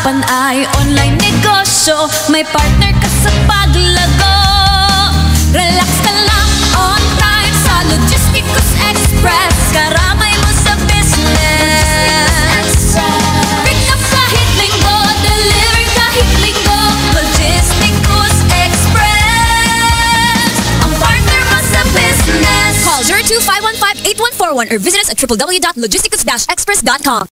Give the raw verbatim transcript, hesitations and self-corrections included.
usapan ay online negosyo. May partner ka sa paglago. Relax ka lang on time sa Logisticos Express. Karamay mo sa business. Pick up kahit linggo, deliver kahit linggo. Logisticos Express, ang partner mo sa business. Call zero two five one five eight one four one or visit us at w w w dot logisticos dash express dot com.